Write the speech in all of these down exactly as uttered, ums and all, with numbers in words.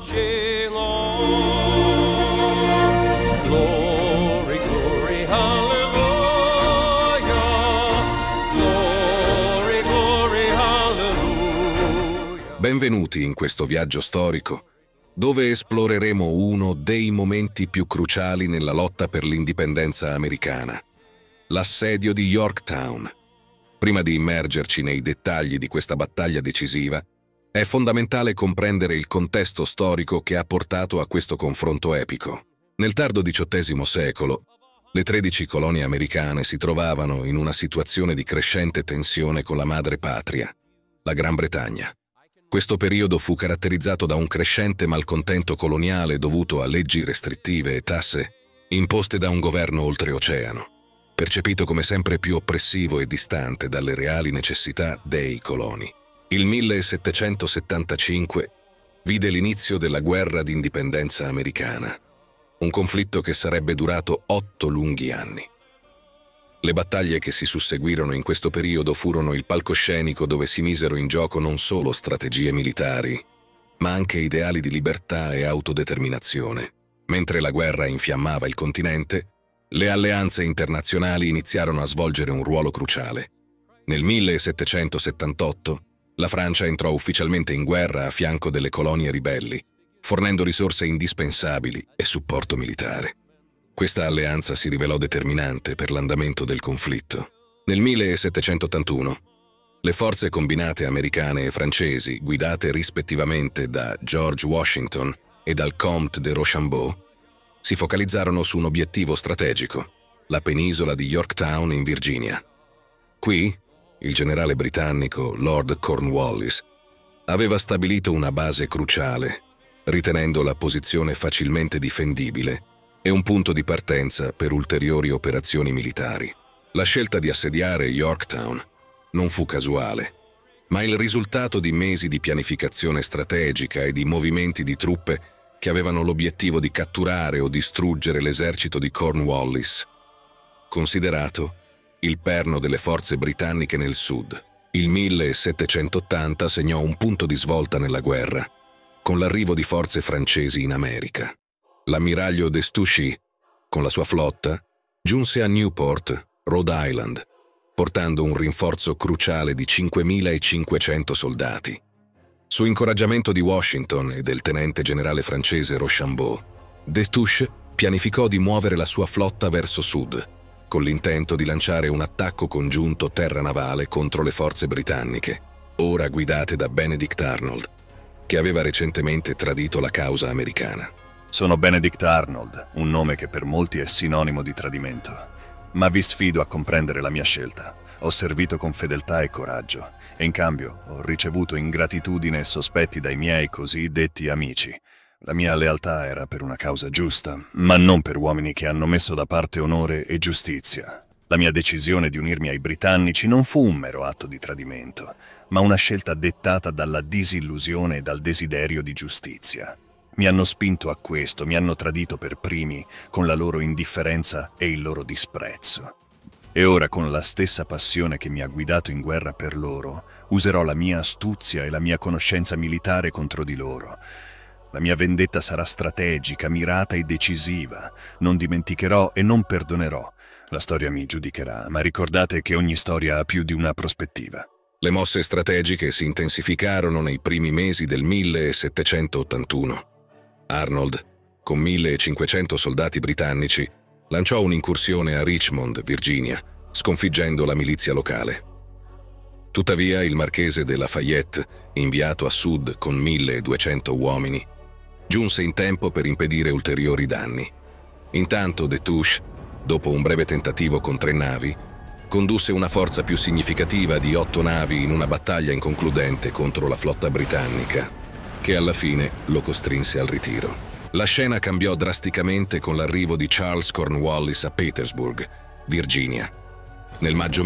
cielo. Glory, glory, hallelujah. Glory, glory, hallelujah. Benvenuti in questo viaggio storico, dove esploreremo uno dei momenti più cruciali nella lotta per l'indipendenza americana, l'assedio di Yorktown. Prima di immergerci nei dettagli di questa battaglia decisiva, è fondamentale comprendere il contesto storico che ha portato a questo confronto epico. Nel tardo diciottesimo secolo, le tredici colonie americane si trovavano in una situazione di crescente tensione con la madre patria, la Gran Bretagna. Questo periodo fu caratterizzato da un crescente malcontento coloniale dovuto a leggi restrittive e tasse imposte da un governo oltreoceano, percepito come sempre più oppressivo e distante dalle reali necessità dei coloni. Il millesettecentosettantacinque vide l'inizio della guerra d'indipendenza americana, un conflitto che sarebbe durato otto lunghi anni. Le battaglie che si susseguirono in questo periodo furono il palcoscenico dove si misero in gioco non solo strategie militari, ma anche ideali di libertà e autodeterminazione. Mentre la guerra infiammava il continente, le alleanze internazionali iniziarono a svolgere un ruolo cruciale. Nel millesettecentosettantotto, la Francia entrò ufficialmente in guerra a fianco delle colonie ribelli, fornendo risorse indispensabili e supporto militare. Questa alleanza si rivelò determinante per l'andamento del conflitto. Nel millesettecentottantuno, le forze combinate americane e francesi, guidate rispettivamente da George Washington e dal Comte de Rochambeau, si focalizzarono su un obiettivo strategico, la penisola di Yorktown in Virginia. Qui, il generale britannico Lord Cornwallis aveva stabilito una base cruciale, ritenendo la posizione facilmente difendibile e un punto di partenza per ulteriori operazioni militari. La scelta di assediare Yorktown non fu casuale, ma il risultato di mesi di pianificazione strategica e di movimenti di truppe che avevano l'obiettivo di catturare o distruggere l'esercito di Cornwallis. Considerato il perno delle forze britanniche nel sud, il millesettecentottanta segnò un punto di svolta nella guerra, con l'arrivo di forze francesi in America. L'ammiraglio Destouchy, con la sua flotta, giunse a Newport, Rhode Island, portando un rinforzo cruciale di cinquemilacinquecento soldati. Su incoraggiamento di Washington e del tenente generale francese Rochambeau, Destouchy pianificò di muovere la sua flotta verso sud, con l'intento di lanciare un attacco congiunto terra-navale contro le forze britanniche, ora guidate da Benedict Arnold, che aveva recentemente tradito la causa americana. Sono Benedict Arnold, un nome che per molti è sinonimo di tradimento, ma vi sfido a comprendere la mia scelta. Ho servito con fedeltà e coraggio, e in cambio ho ricevuto ingratitudine e sospetti dai miei cosiddetti amici. La mia lealtà era per una causa giusta, ma non per uomini che hanno messo da parte onore e giustizia. La mia decisione di unirmi ai britannici non fu un mero atto di tradimento, ma una scelta dettata dalla disillusione e dal desiderio di giustizia. Mi hanno spinto a questo, mi hanno tradito per primi con la loro indifferenza e il loro disprezzo. E ora, con la stessa passione che mi ha guidato in guerra per loro, userò la mia astuzia e la mia conoscenza militare contro di loro. La mia vendetta sarà strategica, mirata e decisiva. Non dimenticherò e non perdonerò. La storia mi giudicherà, ma ricordate che ogni storia ha più di una prospettiva. Le mosse strategiche si intensificarono nei primi mesi del millesettecentottantuno. Arnold, con millecinquecento soldati britannici, lanciò un'incursione a Richmond, Virginia, sconfiggendo la milizia locale. Tuttavia, il marchese de Lafayette, inviato a sud con milleduecento uomini, giunse in tempo per impedire ulteriori danni. Intanto Destouchy, dopo un breve tentativo con tre navi, condusse una forza più significativa di otto navi in una battaglia inconcludente contro la flotta britannica, che alla fine lo costrinse al ritiro. La scena cambiò drasticamente con l'arrivo di Charles Cornwallis a Petersburg, Virginia, nel maggio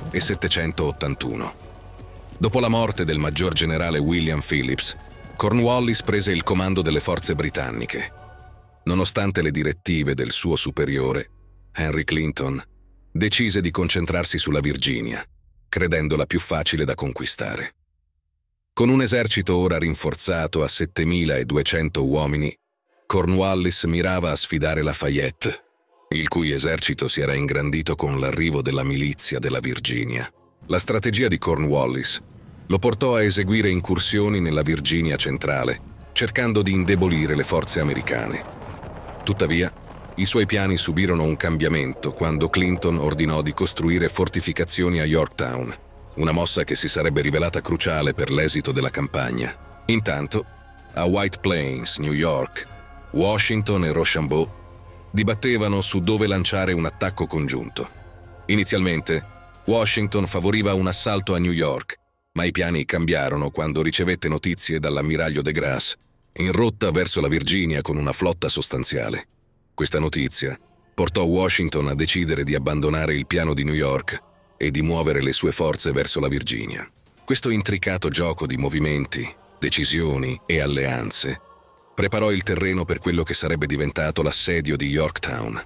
millesettecentottantuno. Dopo la morte del maggior generale William Phillips, Cornwallis prese il comando delle forze britanniche. Nonostante le direttive del suo superiore, Henry Clinton, decise di concentrarsi sulla Virginia, credendola più facile da conquistare. Con un esercito ora rinforzato a settemiladuecento uomini, Cornwallis mirava a sfidare Lafayette, il cui esercito si era ingrandito con l'arrivo della milizia della Virginia. La strategia di Cornwallis lo portò a eseguire incursioni nella Virginia centrale, cercando di indebolire le forze americane. Tuttavia, i suoi piani subirono un cambiamento quando Clinton ordinò di costruire fortificazioni a Yorktown, una mossa che si sarebbe rivelata cruciale per l'esito della campagna. Intanto, a White Plains, New York, Washington e Rochambeau dibattevano su dove lanciare un attacco congiunto. Inizialmente, Washington favoriva un assalto a New York, ma i piani cambiarono quando ricevette notizie dall'ammiraglio de Grasse, in rotta verso la Virginia con una flotta sostanziale. Questa notizia portò Washington a decidere di abbandonare il piano di New York e di muovere le sue forze verso la Virginia. Questo intricato gioco di movimenti, decisioni e alleanze preparò il terreno per quello che sarebbe diventato l'assedio di Yorktown.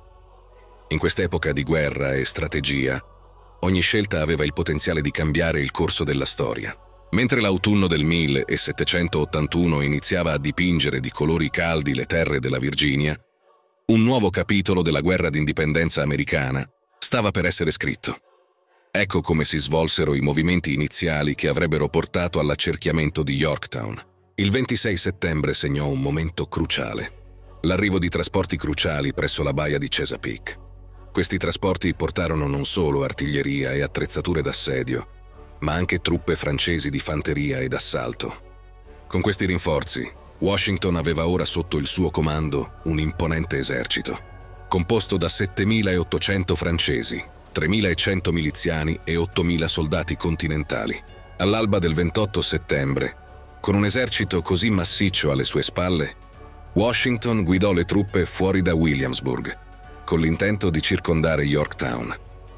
In quest'epoca di guerra e strategia, ogni scelta aveva il potenziale di cambiare il corso della storia. Mentre l'autunno del millesettecentottantuno iniziava a dipingere di colori caldi le terre della Virginia, un nuovo capitolo della guerra d'indipendenza americana stava per essere scritto. Ecco come si svolsero i movimenti iniziali che avrebbero portato all'accerchiamento di Yorktown. Il ventisei settembre segnò un momento cruciale: l'arrivo di trasporti cruciali presso la baia di Chesapeake. Questi trasporti portarono non solo artiglieria e attrezzature d'assedio, ma anche truppe francesi di fanteria ed assalto. Con questi rinforzi, Washington aveva ora sotto il suo comando un imponente esercito, composto da settemilaottocento francesi, tremilacento miliziani e ottomila soldati continentali. All'alba del ventotto settembre, con un esercito così massiccio alle sue spalle, Washington guidò le truppe fuori da Williamsburg, con l'intento di circondare Yorktown.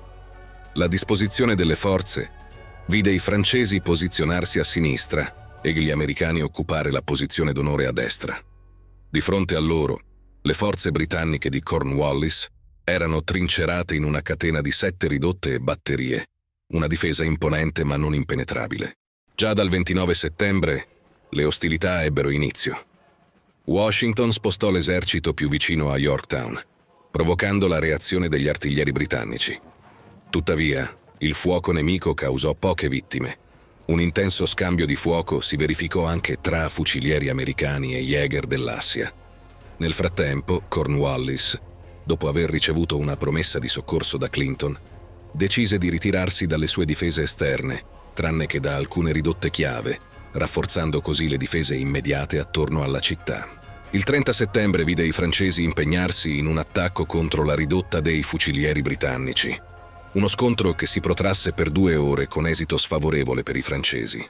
La disposizione delle forze vide i francesi posizionarsi a sinistra e gli americani occupare la posizione d'onore a destra. Di fronte a loro, le forze britanniche di Cornwallis erano trincerate in una catena di sette ridotte batterie, una difesa imponente ma non impenetrabile. Già dal ventinove settembre le ostilità ebbero inizio. Washington spostò l'esercito più vicino a Yorktown, provocando la reazione degli artiglieri britannici. Tuttavia, il fuoco nemico causò poche vittime. Un intenso scambio di fuoco si verificò anche tra fucilieri americani e Jäger dell'Assia. Nel frattempo, Cornwallis, dopo aver ricevuto una promessa di soccorso da Clinton, decise di ritirarsi dalle sue difese esterne, tranne che da alcune ridotte chiave, rafforzando così le difese immediate attorno alla città. Il trenta settembre vide i francesi impegnarsi in un attacco contro la ridotta dei fucilieri britannici. Uno scontro che si protrasse per due ore con esito sfavorevole per i francesi.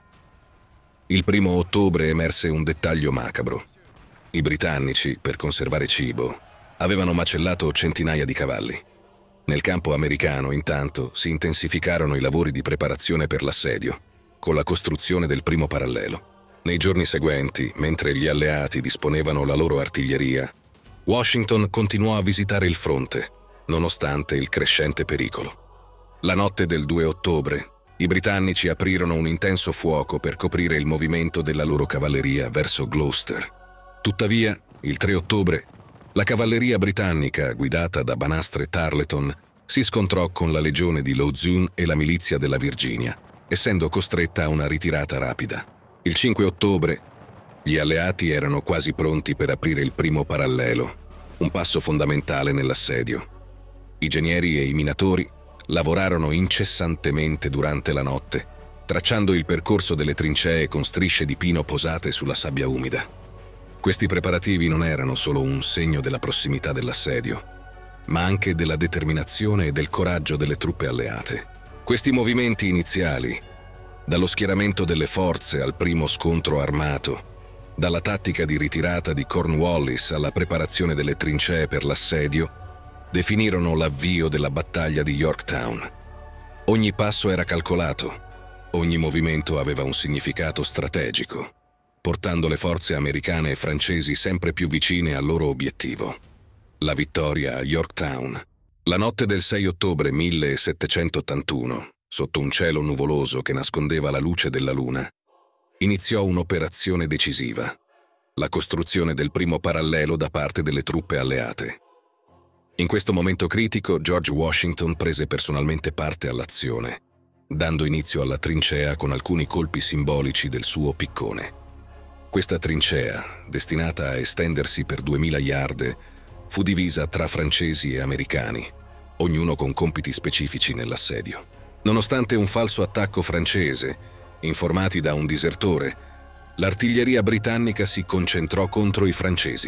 Il primo ottobre emerse un dettaglio macabro. I britannici, per conservare cibo, avevano macellato centinaia di cavalli. Nel campo americano, intanto, si intensificarono i lavori di preparazione per l'assedio, con la costruzione del primo parallelo. Nei giorni seguenti, mentre gli alleati disponevano la loro artiglieria, Washington continuò a visitare il fronte, nonostante il crescente pericolo. La notte del due ottobre, i britannici aprirono un intenso fuoco per coprire il movimento della loro cavalleria verso Gloucester. Tuttavia, il tre ottobre, la cavalleria britannica, guidata da Banastre Tarleton, si scontrò con la legione di Lauzun e la milizia della Virginia, essendo costretta a una ritirata rapida. Il cinque ottobre, gli alleati erano quasi pronti per aprire il primo parallelo, un passo fondamentale nell'assedio. I genieri e i minatori lavorarono incessantemente durante la notte, tracciando il percorso delle trincee con strisce di pino posate sulla sabbia umida. Questi preparativi non erano solo un segno della prossimità dell'assedio, ma anche della determinazione e del coraggio delle truppe alleate. Questi movimenti iniziali, dallo schieramento delle forze al primo scontro armato, dalla tattica di ritirata di Cornwallis alla preparazione delle trincee per l'assedio, definirono l'avvio della battaglia di Yorktown. Ogni passo era calcolato, ogni movimento aveva un significato strategico, portando le forze americane e francesi sempre più vicine al loro obiettivo: la vittoria a Yorktown. La notte del sei ottobre millesettecentottantuno, sotto un cielo nuvoloso che nascondeva la luce della luna, iniziò un'operazione decisiva, la costruzione del primo parallelo da parte delle truppe alleate. In questo momento critico, George Washington prese personalmente parte all'azione, dando inizio alla trincea con alcuni colpi simbolici del suo piccone. Questa trincea, destinata a estendersi per duemila yard, fu divisa tra francesi e americani, ognuno con compiti specifici nell'assedio. Nonostante un falso attacco francese, informati da un disertore, l'artiglieria britannica si concentrò contro i francesi.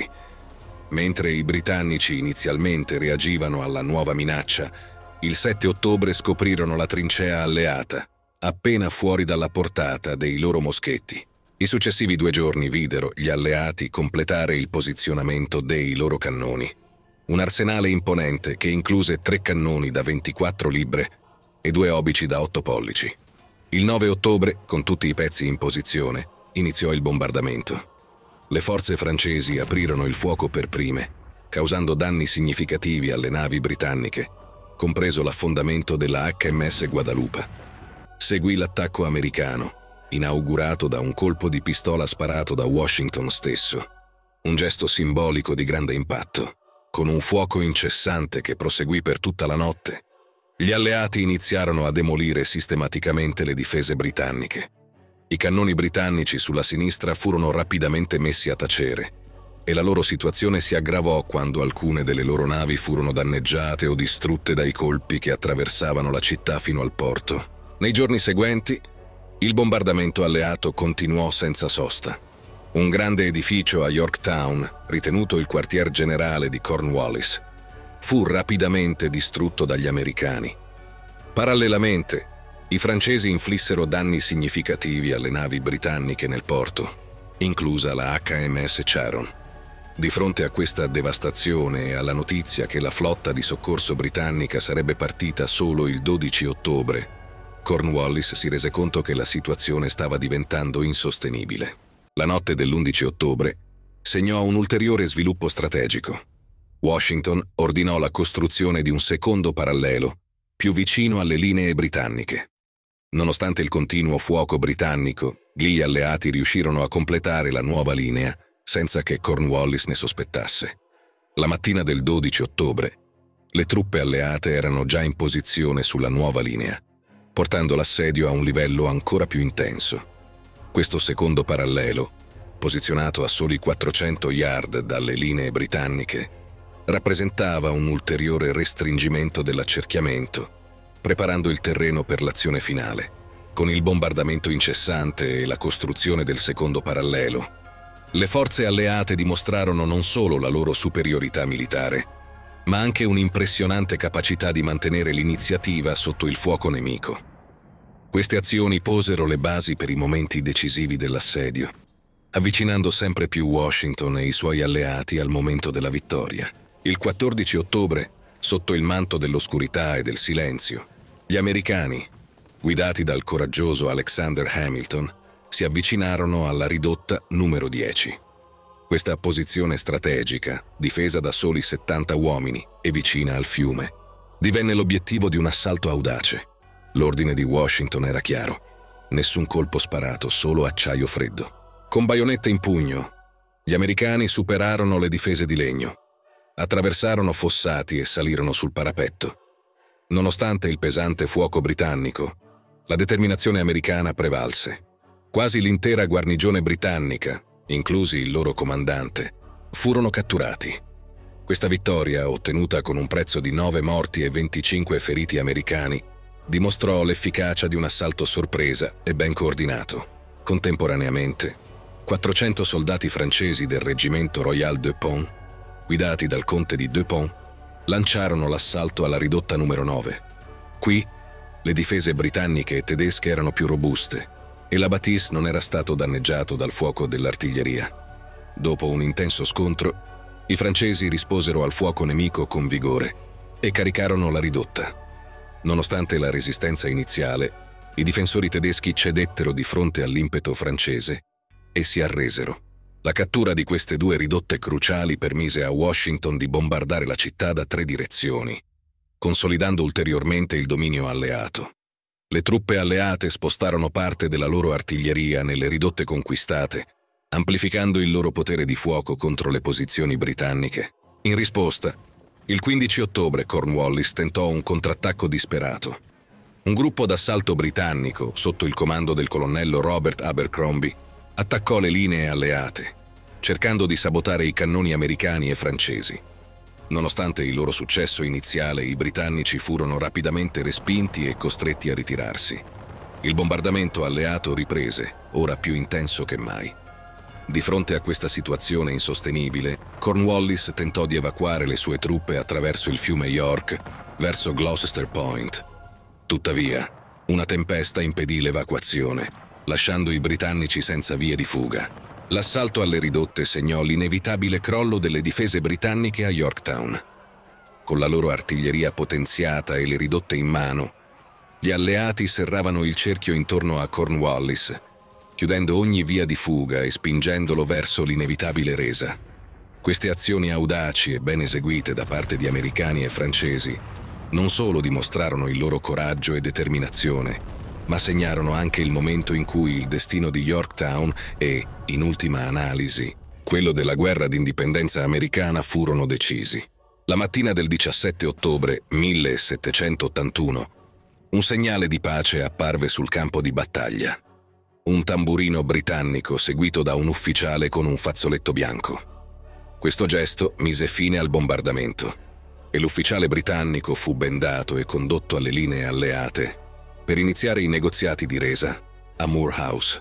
Mentre i britannici inizialmente reagivano alla nuova minaccia, il sette ottobre scoprirono la trincea alleata, appena fuori dalla portata dei loro moschetti. I successivi due giorni videro gli alleati completare il posizionamento dei loro cannoni. Un arsenale imponente che incluse tre cannoni da ventiquattro libbre e due obici da otto pollici. Il nove ottobre, con tutti i pezzi in posizione, iniziò il bombardamento. Le forze francesi aprirono il fuoco per prime, causando danni significativi alle navi britanniche, compreso l'affondamento della acca emme esse Guadalupe. Seguì l'attacco americano, inaugurato da un colpo di pistola sparato da Washington stesso, un gesto simbolico di grande impatto. Con un fuoco incessante che proseguì per tutta la notte, gli alleati iniziarono a demolire sistematicamente le difese britanniche. I cannoni britannici sulla sinistra furono rapidamente messi a tacere e la loro situazione si aggravò quando alcune delle loro navi furono danneggiate o distrutte dai colpi che attraversavano la città fino al porto. Nei giorni seguenti, il bombardamento alleato continuò senza sosta. Un grande edificio a Yorktown, ritenuto il quartier generale di Cornwallis, fu rapidamente distrutto dagli americani. Parallelamente, i francesi inflissero danni significativi alle navi britanniche nel porto, inclusa la acca emme esse Charon. Di fronte a questa devastazione e alla notizia che la flotta di soccorso britannica sarebbe partita solo il dodici ottobre, Cornwallis si rese conto che la situazione stava diventando insostenibile. La notte dell'undici ottobre segnò un ulteriore sviluppo strategico. Washington ordinò la costruzione di un secondo parallelo, più vicino alle linee britanniche. Nonostante il continuo fuoco britannico, gli alleati riuscirono a completare la nuova linea senza che Cornwallis ne sospettasse. La mattina del dodici ottobre, le truppe alleate erano già in posizione sulla nuova linea, portando l'assedio a un livello ancora più intenso. Questo secondo parallelo, posizionato a soli quattrocento yard dalle linee britanniche, rappresentava un ulteriore restringimento dell'accerchiamento, preparando il terreno per l'azione finale. Con il bombardamento incessante e la costruzione del secondo parallelo, le forze alleate dimostrarono non solo la loro superiorità militare, ma anche un'impressionante capacità di mantenere l'iniziativa sotto il fuoco nemico. Queste azioni posero le basi per i momenti decisivi dell'assedio, avvicinando sempre più Washington e i suoi alleati al momento della vittoria. Il quattordici ottobre, sotto il manto dell'oscurità e del silenzio, gli americani, guidati dal coraggioso Alexander Hamilton, si avvicinarono alla ridotta numero dieci. Questa posizione strategica, difesa da soli settanta uomini e vicina al fiume, divenne l'obiettivo di un assalto audace. L'ordine di Washington era chiaro: nessun colpo sparato, solo acciaio freddo. Con baionette in pugno, gli americani superarono le difese di legno, attraversarono fossati e salirono sul parapetto. Nonostante il pesante fuoco britannico, la determinazione americana prevalse. Quasi l'intera guarnigione britannica, inclusi il loro comandante, furono catturati. Questa vittoria, ottenuta con un prezzo di nove morti e venticinque feriti americani, dimostrò l'efficacia di un assalto sorpresa e ben coordinato. Contemporaneamente, quattrocento soldati francesi del reggimento Royal de Pont, guidati dal conte di De Pont, lanciarono l'assalto alla ridotta numero nove. Qui, le difese britanniche e tedesche erano più robuste e la Bâtisse non era stato danneggiato dal fuoco dell'artiglieria. Dopo un intenso scontro, i francesi risposero al fuoco nemico con vigore e caricarono la ridotta. Nonostante la resistenza iniziale, i difensori tedeschi cedettero di fronte all'impeto francese e si arresero. La cattura di queste due ridotte cruciali permise a Washington di bombardare la città da tre direzioni, consolidando ulteriormente il dominio alleato. Le truppe alleate spostarono parte della loro artiglieria nelle ridotte conquistate, amplificando il loro potere di fuoco contro le posizioni britanniche. In risposta, il quindici ottobre Cornwallis tentò un contrattacco disperato. Un gruppo d'assalto britannico, sotto il comando del colonnello Robert Abercrombie, attaccò le linee alleate, cercando di sabotare i cannoni americani e francesi. Nonostante il loro successo iniziale, i britannici furono rapidamente respinti e costretti a ritirarsi. Il bombardamento alleato riprese, ora più intenso che mai. Di fronte a questa situazione insostenibile, Cornwallis tentò di evacuare le sue truppe attraverso il fiume York verso Gloucester Point. Tuttavia, una tempesta impedì l'evacuazione, lasciando i britannici senza vie di fuga. L'assalto alle ridotte segnò l'inevitabile crollo delle difese britanniche a Yorktown. Con la loro artiglieria potenziata e le ridotte in mano, gli alleati serravano il cerchio intorno a Cornwallis, chiudendo ogni via di fuga e spingendolo verso l'inevitabile resa. Queste azioni audaci e ben eseguite da parte di americani e francesi non solo dimostrarono il loro coraggio e determinazione, ma segnarono anche il momento in cui il destino di Yorktown e, in ultima analisi, quello della guerra d'indipendenza americana furono decisi. La mattina del diciassette ottobre millesettecentottantuno, un segnale di pace apparve sul campo di battaglia. Un tamburino britannico seguito da un ufficiale con un fazzoletto bianco. Questo gesto mise fine al bombardamento e l'ufficiale britannico fu bendato e condotto alle linee alleate per iniziare i negoziati di resa a Moore House.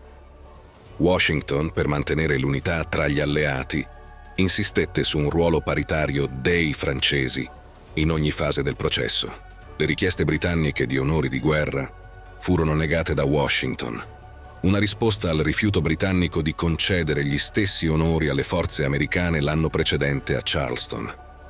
Washington, per mantenere l'unità tra gli alleati, insistette su un ruolo paritario dei francesi in ogni fase del processo. Le richieste britanniche di onori di guerra furono negate da Washington, una risposta al rifiuto britannico di concedere gli stessi onori alle forze americane l'anno precedente a Charleston.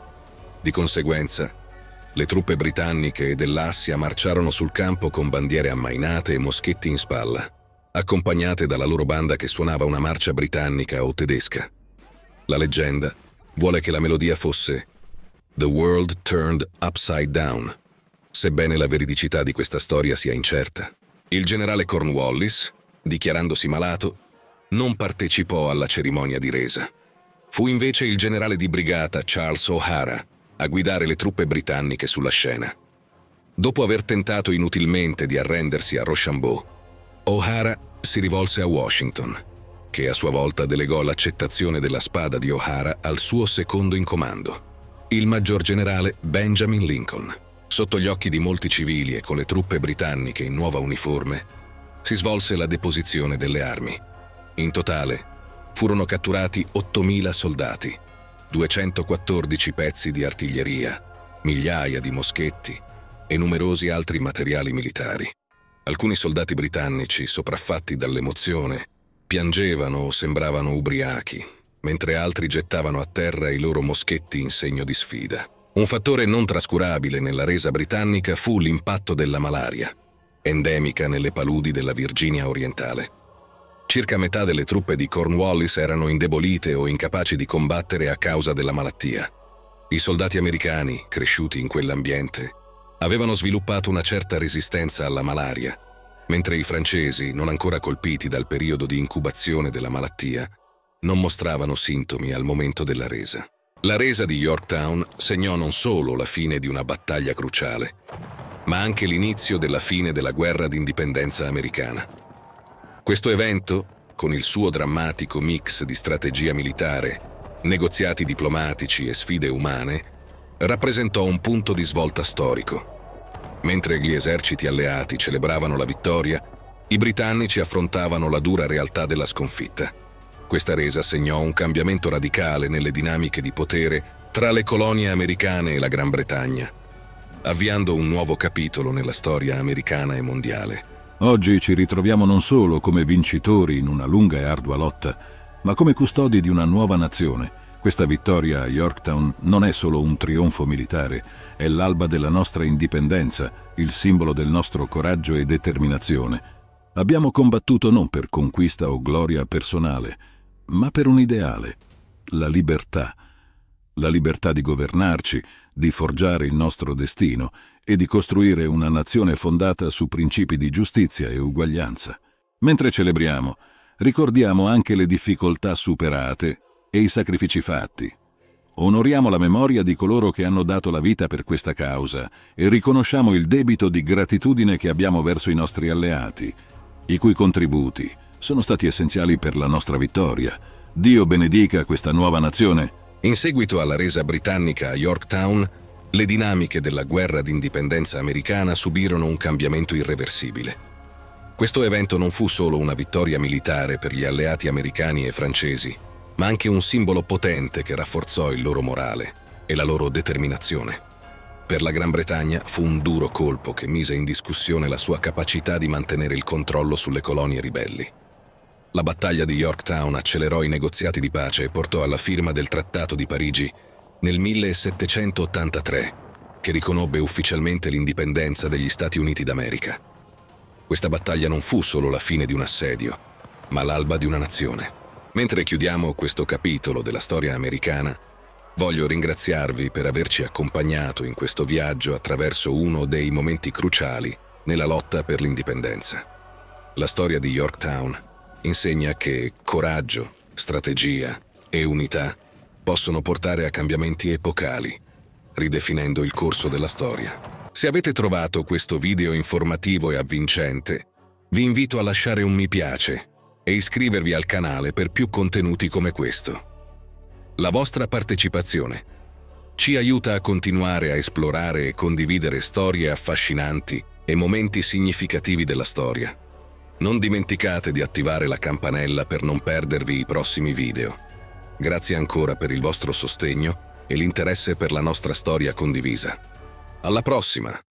Di conseguenza, le truppe britanniche e dell'Assia marciarono sul campo con bandiere ammainate e moschetti in spalla, accompagnate dalla loro banda che suonava una marcia britannica o tedesca. La leggenda vuole che la melodia fosse "The World Turned Upside Down", sebbene la veridicità di questa storia sia incerta. Il generale Cornwallis, dichiarandosi malato, non partecipò alla cerimonia di resa. Fu invece il generale di brigata Charles O'Hara a guidare le truppe britanniche sulla scena. Dopo aver tentato inutilmente di arrendersi a Rochambeau, O'Hara si rivolse a Washington, che a sua volta delegò l'accettazione della spada di O'Hara al suo secondo in comando, il maggior generale Benjamin Lincoln. Sotto gli occhi di molti civili e con le truppe britanniche in nuova uniforme, si svolse la deposizione delle armi. In totale furono catturati ottomila soldati, duecentoquattordici pezzi di artiglieria, migliaia di moschetti e numerosi altri materiali militari. Alcuni soldati britannici, sopraffatti dall'emozione, piangevano o sembravano ubriachi, mentre altri gettavano a terra i loro moschetti in segno di sfida. Un fattore non trascurabile nella resa britannica fu l'impatto della malaria, endemica nelle paludi della Virginia orientale. Circa metà delle truppe di Cornwallis erano indebolite o incapaci di combattere a causa della malattia. I soldati americani, cresciuti in quell'ambiente, avevano sviluppato una certa resistenza alla malaria, mentre i francesi, non ancora colpiti dal periodo di incubazione della malattia, non mostravano sintomi al momento della resa. La resa di Yorktown segnò non solo la fine di una battaglia cruciale, ma anche l'inizio della fine della guerra d'indipendenza americana. Questo evento, con il suo drammatico mix di strategia militare, negoziati diplomatici e sfide umane, rappresentò un punto di svolta storico. Mentre gli eserciti alleati celebravano la vittoria, i britannici affrontavano la dura realtà della sconfitta. Questa resa segnò un cambiamento radicale nelle dinamiche di potere tra le colonie americane e la Gran Bretagna, avviando un nuovo capitolo nella storia americana e mondiale. Oggi ci ritroviamo non solo come vincitori in una lunga e ardua lotta, ma come custodi di una nuova nazione. Questa vittoria a Yorktown non è solo un trionfo militare, è l'alba della nostra indipendenza, il simbolo del nostro coraggio e determinazione. Abbiamo combattuto non per conquista o gloria personale, ma per un ideale, la libertà. La libertà di governarci, di forgiare il nostro destino e di costruire una nazione fondata su principi di giustizia e uguaglianza. Mentre celebriamo, ricordiamo anche le difficoltà superate e i sacrifici fatti. Onoriamo la memoria di coloro che hanno dato la vita per questa causa e riconosciamo il debito di gratitudine che abbiamo verso i nostri alleati, i cui contributi sono stati essenziali per la nostra vittoria. Dio benedica questa nuova nazione. In seguito alla resa britannica a Yorktown, le dinamiche della guerra d'indipendenza americana subirono un cambiamento irreversibile. Questo evento non fu solo una vittoria militare per gli alleati americani e francesi, ma anche un simbolo potente che rafforzò il loro morale e la loro determinazione. Per la Gran Bretagna fu un duro colpo che mise in discussione la sua capacità di mantenere il controllo sulle colonie ribelli. La battaglia di Yorktown accelerò i negoziati di pace e portò alla firma del Trattato di Parigi nel millesettecentottantatré, che riconobbe ufficialmente l'indipendenza degli Stati Uniti d'America. Questa battaglia non fu solo la fine di un assedio, ma l'alba di una nazione. Mentre chiudiamo questo capitolo della storia americana, voglio ringraziarvi per averci accompagnato in questo viaggio attraverso uno dei momenti cruciali nella lotta per l'indipendenza. La storia di Yorktown insegna che coraggio, strategia e unità possono portare a cambiamenti epocali, ridefinendo il corso della storia. Se avete trovato questo video informativo e avvincente, vi invito a lasciare un mi piace e iscrivervi al canale per più contenuti come questo. La vostra partecipazione ci aiuta a continuare a esplorare e condividere storie affascinanti e momenti significativi della storia. Non dimenticate di attivare la campanella per non perdervi i prossimi video. Grazie ancora per il vostro sostegno e l'interesse per la nostra storia condivisa. Alla prossima!